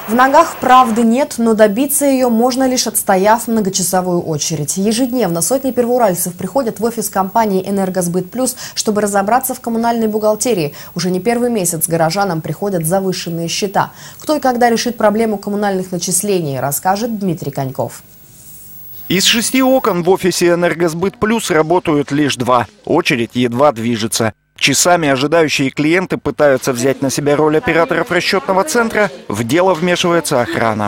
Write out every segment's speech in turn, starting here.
В ногах правды нет, но добиться ее можно лишь отстояв многочасовую очередь. Ежедневно сотни первоуральцев приходят в офис компании «Энергосбыт Плюс», чтобы разобраться в коммунальной бухгалтерии. Уже не первый месяц горожанам приходят завышенные счета. Кто и когда решит проблему коммунальных начислений, расскажет Дмитрий Коньков. Из 6 окон в офисе «Энергосбыт Плюс» работают лишь 2. Очередь едва движется. Часами ожидающие клиенты пытаются взять на себя роль операторов расчетного центра. В дело вмешивается охрана.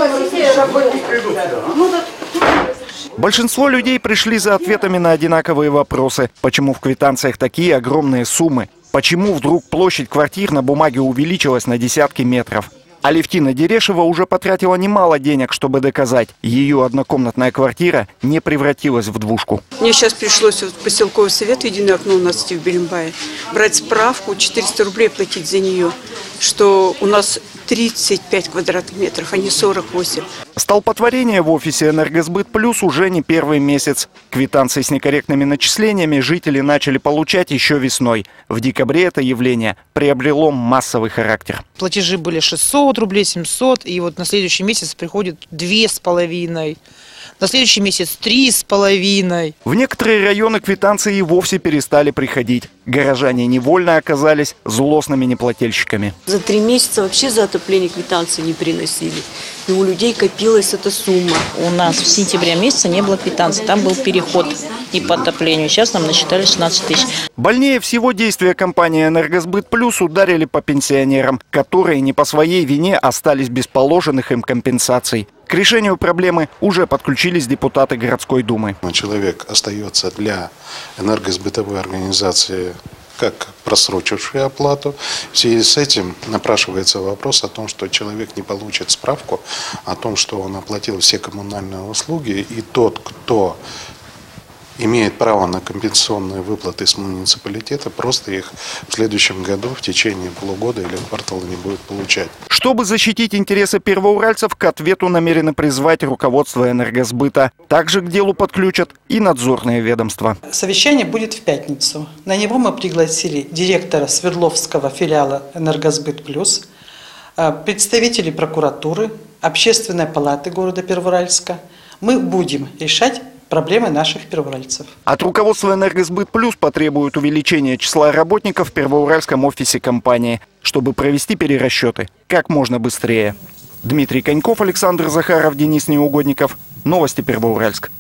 Большинство людей пришли за ответами на одинаковые вопросы. Почему в квитанциях такие огромные суммы? Почему вдруг площадь квартир на бумаге увеличилась на десятки метров? Алевтина Дерешева уже потратила немало денег, чтобы доказать, ее однокомнатная квартира не превратилась в двушку. Мне сейчас пришлось в поселковый совет «Единое окно» у нас в Белимбае брать справку, 400 рублей платить за нее, что у нас 35 квадратных метров, а не 48. Столпотворение в офисе «Энергосбыт Плюс» уже не первый месяц. Квитанции с некорректными начислениями жители начали получать еще весной. В декабре это явление приобрело массовый характер. Платежи были 600 рублей, 700, и вот на следующий месяц приходит 2,5. На следующий месяц 3,5. В некоторые районы квитанции и вовсе перестали приходить. Горожане невольно оказались злостными неплательщиками. За 3 месяца вообще за отопление квитанции не приносили. И у людей копилась эта сумма. У нас в сентябре месяце не было квитанции. Там был переход и по отоплению. Сейчас нам насчитали 16 тысяч. Больнее всего действия компании «Энергосбыт Плюс» ударили по пенсионерам, которые не по своей вине остались без положенных им компенсаций. К решению проблемы уже подключились депутаты городской думы. Человек остается для энергосбытовой организации как просрочивший оплату. В связи с этим напрашивается вопрос о том, что человек не получит справку о том, что он оплатил все коммунальные услуги, и тот, кто имеет право на компенсационные выплаты с муниципалитета, просто их в следующем году в течение полугода или квартала не будет получать. Чтобы защитить интересы первоуральцев, к ответу намерены призвать руководство «Энергосбыта». Также к делу подключат и надзорные ведомства. Совещание будет в пятницу. На него мы пригласили директора Свердловского филиала «Энергосбыт Плюс», представителей прокуратуры, Общественной палаты города Первоуральска. Мы будем решать проблемы наших первоуральцев. От руководства «Энергосбыт Плюс» потребуют увеличения числа работников в первоуральском офисе компании, чтобы провести перерасчеты как можно быстрее. Дмитрий Коньков, Александр Захаров, Денис Неугодников. Новости Первоуральск.